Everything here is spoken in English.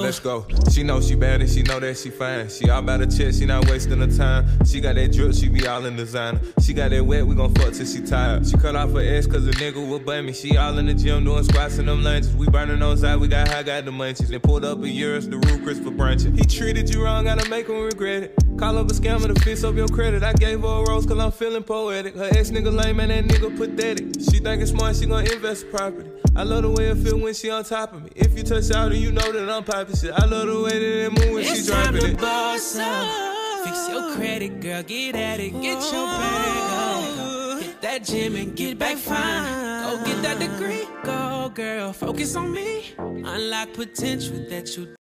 let's go. She know she bad and she know that she fine. She all about her check, she not wasting her time. She got that drip, she be all in designer. She got that wet, we gon' fuck till she tired. She cut off her ass cause a nigga will butt me. She all in the gym doing squats in them lunges. We burning on side, we got high, got the munchies. Then pulled up a years, the roof Chris for brunching. He treated you wrong, gotta make him regret it. Call up a scammer to fix up your credit. I gave her a rose cause I'm feeling poetic. Her ex nigga lame and that nigga pathetic. She thinking smart, she gon' invest in property. I love the way it feel when she on top of me. If you touch out and you know that I'm poppin' shit. I love the way that it move when she dropping it. It's time to boss up. Fix your credit, girl, get at it. Get your bag on. Hit that gym and get back fine. Go get that degree, go girl, focus on me. Unlock potential that you